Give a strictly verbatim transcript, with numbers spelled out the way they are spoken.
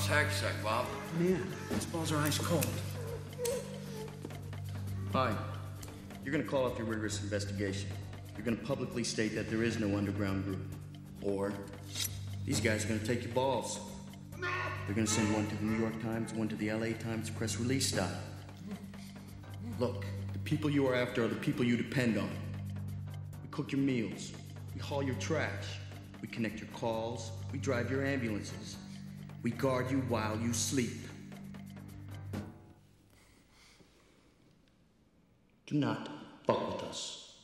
Sec, sec, Bob. Man, these balls are ice cold. Fine. You're gonna call off your rigorous investigation. You're gonna publicly state that there is no underground group. Or, these guys are gonna take your balls. They're gonna send one to the New York Times, one to the L A Times press release style. Look, the people you are after are the people you depend on. We cook your meals. We haul your trash. We connect your calls. We drive your ambulances. We guard you while you sleep. Do not fuck with us.